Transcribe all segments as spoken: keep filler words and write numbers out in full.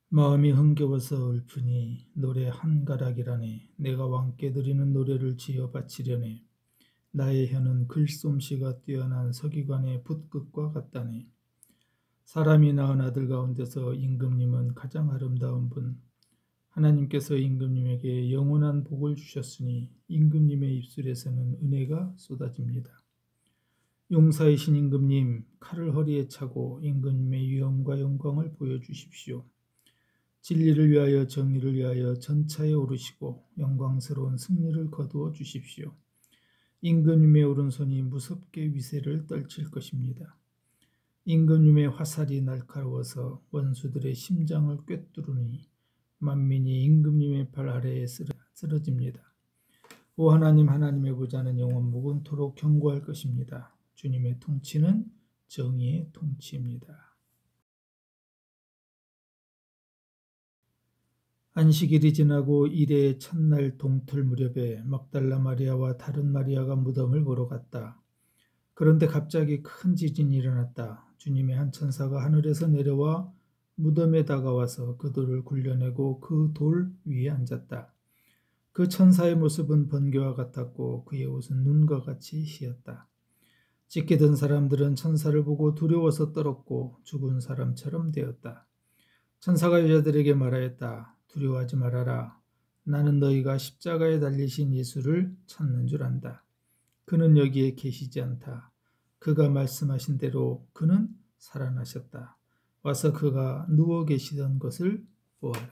마음이 흥겨워서 읊으니 노래 한 가락이라네. 내가 왕께 드리는 노래를 지어 바치려네. 나의 혀는 글솜씨가 뛰어난 서기관의 붓끝과 같다네. 사람이 낳은 아들 가운데서 임금님은 가장 아름다운 분. 하나님께서 임금님에게 영원한 복을 주셨으니 임금님의 입술에서는 은혜가 쏟아집니다. 용사이신 임금님, 칼을 허리에 차고 임금님의 위엄과 영광을 보여주십시오. 진리를 위하여 정의를 위하여 전차에 오르시고 영광스러운 승리를 거두어 주십시오. 임금님의 오른손이 무섭게 위세를 떨칠 것입니다. 임금님의 화살이 날카로워서 원수들의 심장을 꿰뚫으니 만민이 임금님의 발 아래에 쓰러집니다. 오 하나님, 하나님의 보좌는 영원 무궁토록 견고할 것입니다. 주님의 통치는 정의의 통치입니다. 안식일이 지나고 일의 첫날 동틀 무렵에 막달라 마리아와 다른 마리아가 무덤을 보러 갔다. 그런데 갑자기 큰 지진이 일어났다. 주님의 한 천사가 하늘에서 내려와 무덤에 다가와서 그 돌을 굴려내고 그 돌 위에 앉았다. 그 천사의 모습은 번개와 같았고 그의 옷은 눈과 같이 희었다. 지키던 사람들은 천사를 보고 두려워서 떨었고 죽은 사람처럼 되었다. 천사가 여자들에게 말하였다. 두려워하지 말아라. 나는 너희가 십자가에 달리신 예수를 찾는 줄 안다. 그는 여기에 계시지 않다. 그가 말씀하신 대로 그는 살아나셨다. 와서 그가 누워 계시던 것을 보아라.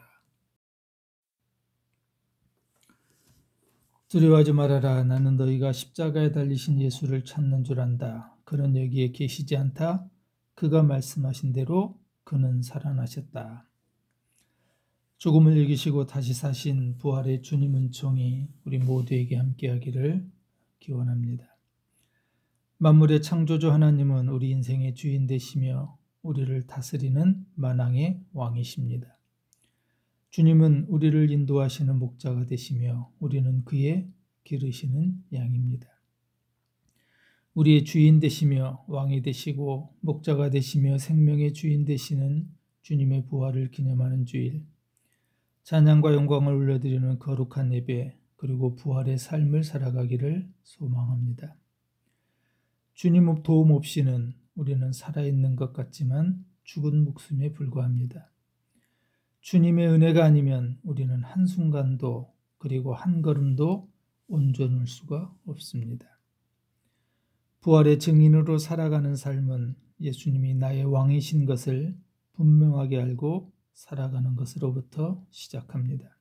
두려워하지 말아라. 나는 너희가 십자가에 달리신 예수를 찾는 줄 안다. 그는 여기에 계시지 않다. 그가 말씀하신 대로 그는 살아나셨다. 죽음을 이기시고 다시 사신 부활의 주님 은총이 우리 모두에게 함께하기를 기원합니다. 만물의 창조주 하나님은 우리 인생의 주인 되시며 우리를 다스리는 만왕의 왕이십니다. 주님은 우리를 인도하시는 목자가 되시며 우리는 그의 기르시는 양입니다. 우리의 주인 되시며 왕이 되시고 목자가 되시며 생명의 주인 되시는 주님의 부활을 기념하는 주일, 찬양과 영광을 올려드리는 거룩한 예배, 그리고 부활의 삶을 살아가기를 소망합니다. 주님 도움 없이는 우리는 살아있는 것 같지만 죽은 목숨에 불과합니다. 주님의 은혜가 아니면 우리는 한순간도 그리고 한 걸음도 온전할 수가 없습니다. 부활의 증인으로 살아가는 삶은 예수님이 나의 왕이신 것을 분명하게 알고 살아가는 것으로부터 시작합니다.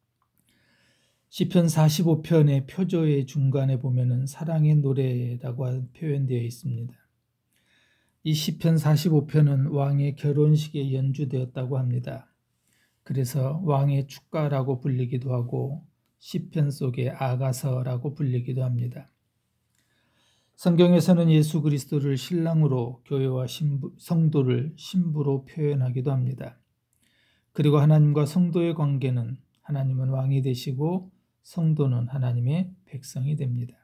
시편 사십오 편의 표조의 중간에 보면은 사랑의 노래라고 표현되어 있습니다. 이 시편 사십오 편은 왕의 결혼식에 연주되었다고 합니다. 그래서 왕의 축가라고 불리기도 하고 시편 속의 아가서라고 불리기도 합니다. 성경에서는 예수 그리스도를 신랑으로 교회와 신부, 성도를 신부로 표현하기도 합니다. 그리고 하나님과 성도의 관계는 하나님은 왕이 되시고 성도는 하나님의 백성이 됩니다.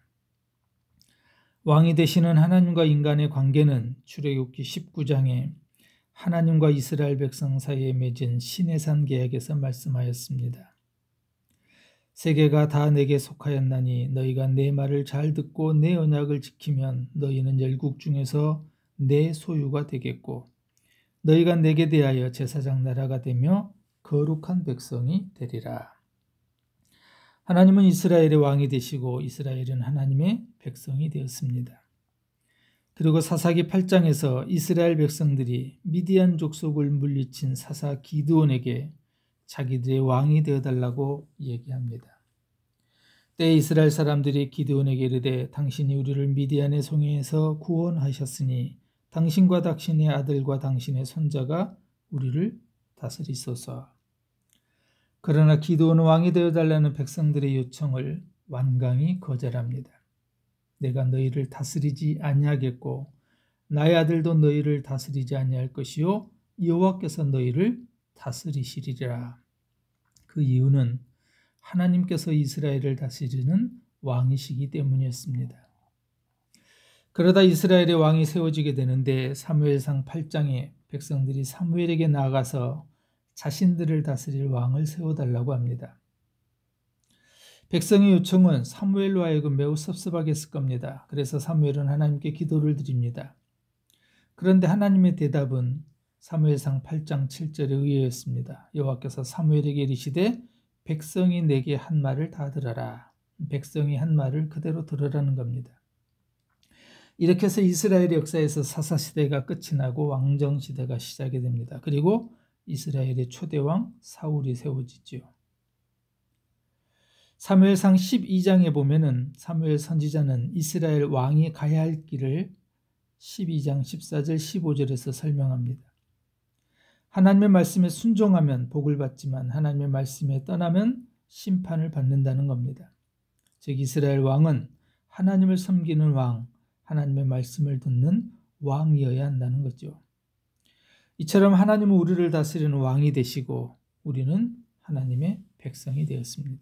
왕이 되시는 하나님과 인간의 관계는 출애굽기 십구 장에 하나님과 이스라엘 백성 사이에 맺은 시내산 계약에서 말씀하였습니다. 세계가 다 내게 속하였나니 너희가 내 말을 잘 듣고 내 언약을 지키면 너희는 열국 중에서 내 소유가 되겠고 너희가 내게 대하여 제사장 나라가 되며 거룩한 백성이 되리라. 하나님은 이스라엘의 왕이 되시고 이스라엘은 하나님의 백성이 되었습니다. 그리고 사사기 팔 장에서 이스라엘 백성들이 미디안 족속을 물리친 사사 기드온에게 자기들의 왕이 되어달라고 얘기합니다. 때에 이스라엘 사람들이 기드온에게 이르되 당신이 우리를 미디안의 손에서 구원하셨으니 당신과 당신의 아들과 당신의 손자가 우리를 다스리소서. 그러나 기드온은 왕이 되어달라는 백성들의 요청을 완강히 거절합니다. 내가 너희를 다스리지 아니하겠고 나의 아들도 너희를 다스리지 아니할 것이요 여호와께서 너희를 다스리시리라. 그 이유는 하나님께서 이스라엘을 다스리는 왕이시기 때문이었습니다. 그러다 이스라엘의 왕이 세워지게 되는데 사무엘상 팔 장에 백성들이 사무엘에게 나아가서 자신들을 다스릴 왕을 세워달라고 합니다. 백성의 요청은 사무엘로 하여금 매우 섭섭하게 했을 겁니다. 그래서 사무엘은 하나님께 기도를 드립니다. 그런데 하나님의 대답은 사무엘상 팔 장 칠 절에 의하였습니다. 여호와께서 사무엘에게 이르시되 백성이 내게 한 말을 다 들어라. 백성이 한 말을 그대로 들으라는 겁니다. 이렇게 해서 이스라엘의 역사에서 사사시대가 끝이 나고 왕정시대가 시작이 됩니다. 그리고 이스라엘의 초대왕 사울이 세워지죠. 사무엘상 십이 장에 보면은 사무엘 선지자는 이스라엘 왕이 가야 할 길을 십이 장 십사 절 십오 절에서 설명합니다. 하나님의 말씀에 순종하면 복을 받지만 하나님의 말씀에 떠나면 심판을 받는다는 겁니다. 즉 이스라엘 왕은 하나님을 섬기는 왕, 하나님의 말씀을 듣는 왕이어야 한다는 거죠. 이처럼 하나님은 우리를 다스리는 왕이 되시고 우리는 하나님의 백성이 되었습니다.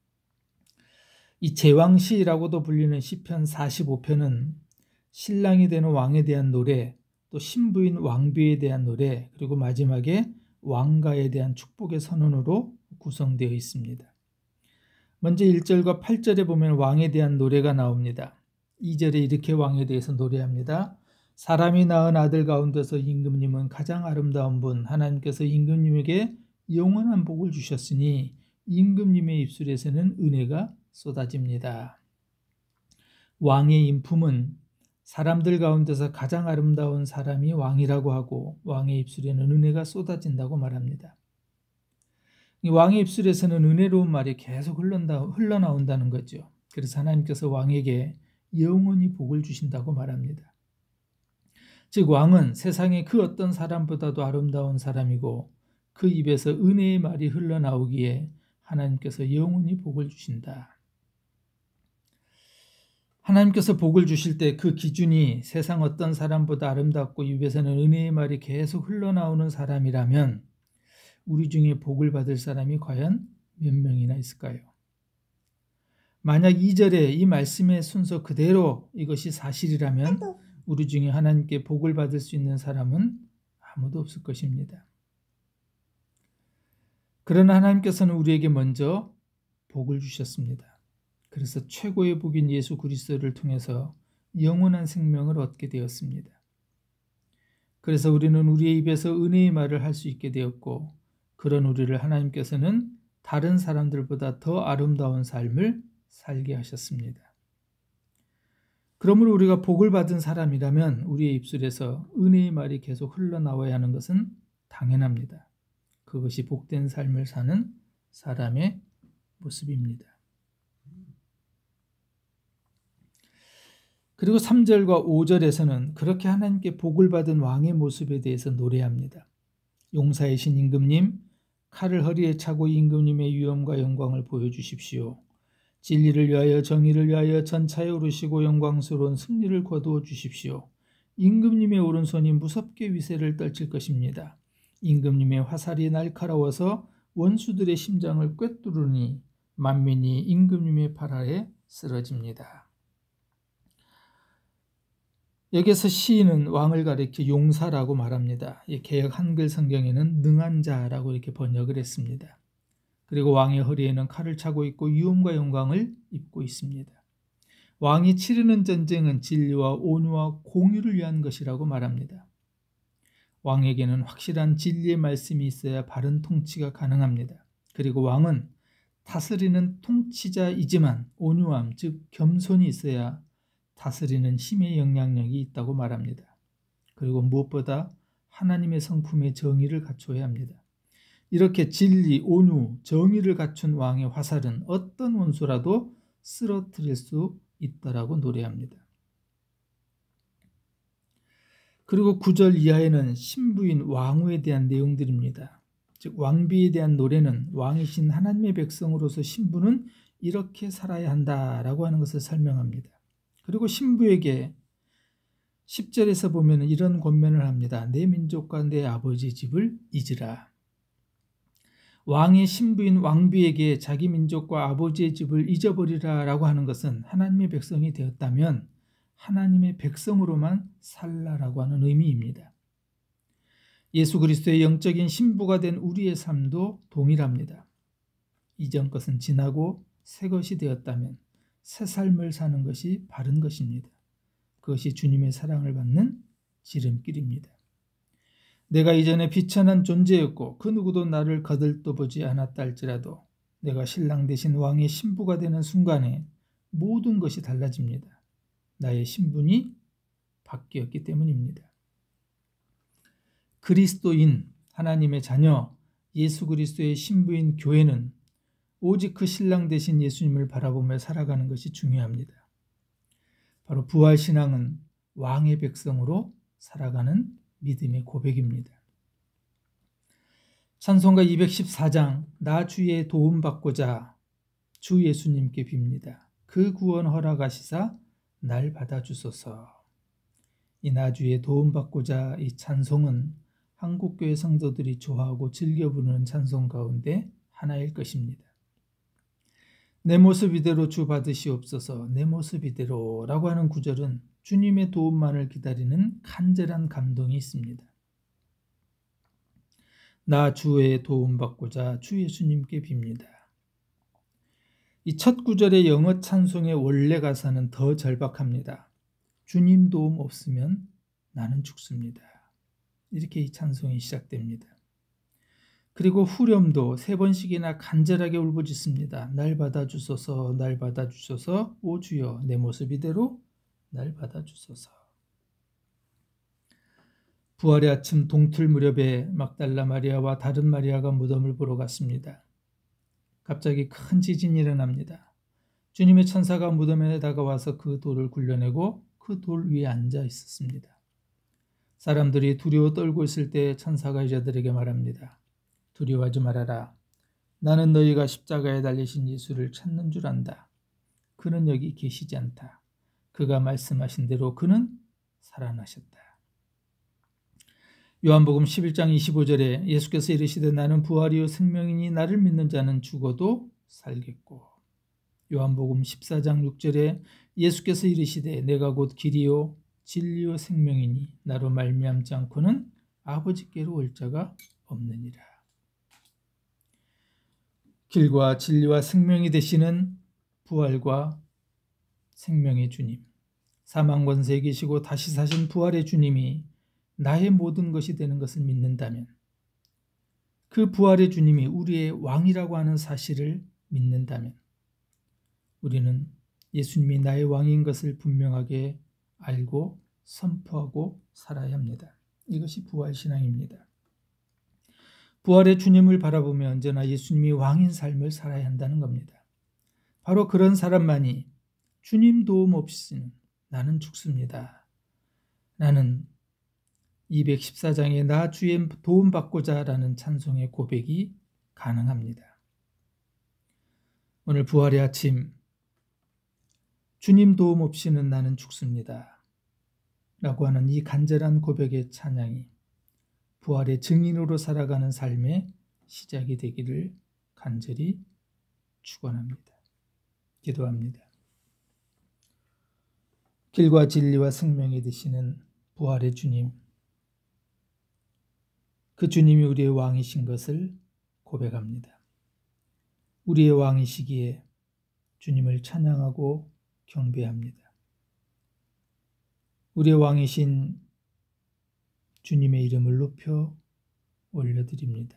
이 제왕시라고도 불리는 시편 사십오 편은 신랑이 되는 왕에 대한 노래, 또 신부인 왕비에 대한 노래, 그리고 마지막에 왕가에 대한 축복의 선언으로 구성되어 있습니다. 먼저 일 절과 팔 절에 보면 왕에 대한 노래가 나옵니다. 이 절에 이렇게 왕에 대해서 노래합니다. 사람이 낳은 아들 가운데서 임금님은 가장 아름다운 분, 하나님께서 임금님에게 영원한 복을 주셨으니 임금님의 입술에서는 은혜가 쏟아집니다. 왕의 인품은 사람들 가운데서 가장 아름다운 사람이 왕이라고 하고 왕의 입술에는 은혜가 쏟아진다고 말합니다. 이 왕의 입술에서는 은혜로운 말이 계속 흘러나온다는 거죠. 그래서 하나님께서 왕에게 영원히 복을 주신다고 말합니다. 즉 왕은 세상의 그 어떤 사람보다도 아름다운 사람이고 그 입에서 은혜의 말이 흘러나오기에 하나님께서 영원히 복을 주신다. 하나님께서 복을 주실 때 그 기준이 세상 어떤 사람보다 아름답고 입에서는 은혜의 말이 계속 흘러나오는 사람이라면 우리 중에 복을 받을 사람이 과연 몇 명이나 있을까요? 만약 이 절에 이 말씀의 순서 그대로 이것이 사실이라면 우리 중에 하나님께 복을 받을 수 있는 사람은 아무도 없을 것입니다. 그러나 하나님께서는 우리에게 먼저 복을 주셨습니다. 그래서 최고의 복인 예수 그리스도를 통해서 영원한 생명을 얻게 되었습니다. 그래서 우리는 우리의 입에서 은혜의 말을 할 수 있게 되었고 그런 우리를 하나님께서는 다른 사람들보다 더 아름다운 삶을 살게 하셨습니다. 그러므로 우리가 복을 받은 사람이라면 우리의 입술에서 은혜의 말이 계속 흘러나와야 하는 것은 당연합니다. 그것이 복된 삶을 사는 사람의 모습입니다. 그리고 삼 절과 오 절에서는 그렇게 하나님께 복을 받은 왕의 모습에 대해서 노래합니다. 용사이신 임금님, 칼을 허리에 차고 임금님의 위엄과 영광을 보여주십시오. 진리를 위하여 정의를 위하여 전차에 오르시고 영광스러운 승리를 거두어 주십시오. 임금님의 오른손이 무섭게 위세를 떨칠 것입니다. 임금님의 화살이 날카로워서 원수들의 심장을 꿰뚫으니 만민이 임금님의 팔 아래 쓰러집니다. 여기서 시인은 왕을 가리켜 용사라고 말합니다. 개역 한글 성경에는 능한 자라고 이렇게 번역을 했습니다. 그리고 왕의 허리에는 칼을 차고 있고 위엄과 영광을 입고 있습니다. 왕이 치르는 전쟁은 진리와 온유와 공의를 위한 것이라고 말합니다. 왕에게는 확실한 진리의 말씀이 있어야 바른 통치가 가능합니다. 그리고 왕은 다스리는 통치자이지만 온유함, 즉 겸손이 있어야 다스리는 힘의 영향력이 있다고 말합니다. 그리고 무엇보다 하나님의 성품의 정의를 갖춰야 합니다. 이렇게 진리, 온유, 정의를 갖춘 왕의 화살은 어떤 원수라도 쓰러뜨릴 수 있다라고 노래합니다. 그리고 구 절 이하에는 신부인 왕후에 대한 내용들입니다. 즉 왕비에 대한 노래는 왕이신 하나님의 백성으로서 신부는 이렇게 살아야 한다라고 하는 것을 설명합니다. 그리고 신부에게 십 절에서 보면 이런 권면을 합니다. 내 민족과 내 아버지 집을 잊으라. 왕의 신부인 왕비에게 자기 민족과 아버지의 집을 잊어버리라 라고 하는 것은 하나님의 백성이 되었다면 하나님의 백성으로만 살라라고 하는 의미입니다. 예수 그리스도의 영적인 신부가 된 우리의 삶도 동일합니다. 이전 것은 지나고 새 것이 되었다면 새 삶을 사는 것이 바른 것입니다. 그것이 주님의 사랑을 받는 지름길입니다. 내가 이전에 비천한 존재였고 그 누구도 나를 거들떠보지 않았다 할지라도 내가 신랑 되신 왕의 신부가 되는 순간에 모든 것이 달라집니다. 나의 신분이 바뀌었기 때문입니다. 그리스도인, 하나님의 자녀, 예수 그리스도의 신부인 교회는 오직 그 신랑 되신 예수님을 바라보며 살아가는 것이 중요합니다. 바로 부활신앙은 왕의 백성으로 살아가는 믿음의 고백입니다. 찬송가 이백십사 장, 나 주의 도움받고자 주 예수님께 빕니다. 그 구원 허락하시사 날 받아주소서. 이 나 주의 도움받고자 이 찬송은 한국교회 성도들이 좋아하고 즐겨 부르는 찬송 가운데 하나일 것입니다. 내 모습 이대로 주 받으시옵소서. 내 모습 이대로 라고 하는 구절은 주님의 도움만을 기다리는 간절한 감동이 있습니다. 나 주의 도움받고자 주 예수님께 빕니다. 이 첫 구절의 영어 찬송의 원래 가사는 더 절박합니다. 주님 도움 없으면 나는 죽습니다. 이렇게 이 찬송이 시작됩니다. 그리고 후렴도 세 번씩이나 간절하게 울부짖습니다. 날 받아주소서, 날 받아주소서, 오 주여 내 모습 이대로 날 받아주소서. 부활의 아침 동틀 무렵에 막달라 마리아와 다른 마리아가 무덤을 보러 갔습니다. 갑자기 큰 지진이 일어납니다. 주님의 천사가 무덤에 다가와서 그 돌을 굴려내고 그 돌 위에 앉아 있었습니다. 사람들이 두려워 떨고 있을 때 천사가 여자들에게 말합니다. 두려워하지 말아라. 나는 너희가 십자가에 달리신 예수를 찾는 줄 안다. 그는 여기 계시지 않다. 그가 말씀하신 대로 그는 살아나셨다. 요한복음 십일 장 이십오 절에 예수께서 이르시되 나는 부활이요 생명이니 나를 믿는 자는 죽어도 살겠고, 요한복음 십사 장 육 절에 예수께서 이르시되 내가 곧 길이요 진리요 생명이니 나로 말미암지 않고는 아버지께로 올 자가 없느니라. 길과 진리와 생명이 되시는 부활과 생명의 주님, 사망 권세에 계시고 다시 사신 부활의 주님이 나의 모든 것이 되는 것을 믿는다면, 그 부활의 주님이 우리의 왕이라고 하는 사실을 믿는다면 우리는 예수님이 나의 왕인 것을 분명하게 알고 선포하고 살아야 합니다. 이것이 부활신앙입니다. 부활의 주님을 바라보며 언제나 예수님이 왕인 삶을 살아야 한다는 겁니다. 바로 그런 사람만이 주님 도움 없이는 나는 죽습니다. 나는 이백십사 장에 나 주의 도움받고자 라는 찬송의 고백이 가능합니다. 오늘 부활의 아침, 주님 도움 없이는 나는 죽습니다 라고 하는 이 간절한 고백의 찬양이 부활의 증인으로 살아가는 삶의 시작이 되기를 간절히 축원합니다. 기도합니다. 길과 진리와 생명이 되시는 부활의 주님, 그 주님이 우리의 왕이신 것을 고백합니다. 우리의 왕이시기에 주님을 찬양하고 경배합니다. 우리의 왕이신 주님의 이름을 높여 올려드립니다.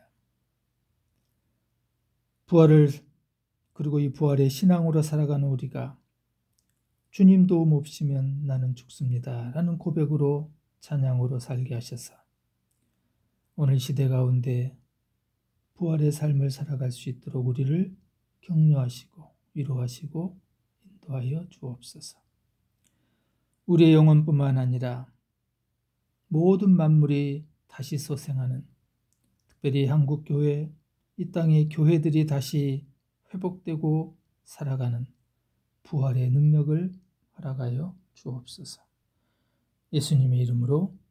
부활을, 그리고 이 부활의 신앙으로 살아가는 우리가 주님 도움 없이면 나는 죽습니다 라는 고백으로 찬양으로 살게 하셔서 오늘 시대 가운데 부활의 삶을 살아갈 수 있도록 우리를 격려하시고 위로하시고 인도하여 주옵소서. 우리의 영혼뿐만 아니라 모든 만물이 다시 소생하는, 특별히 한국교회, 이 땅의 교회들이 다시 회복되고 살아가는 부활의 능력을 허락하여 주옵소서. 예수님의 이름으로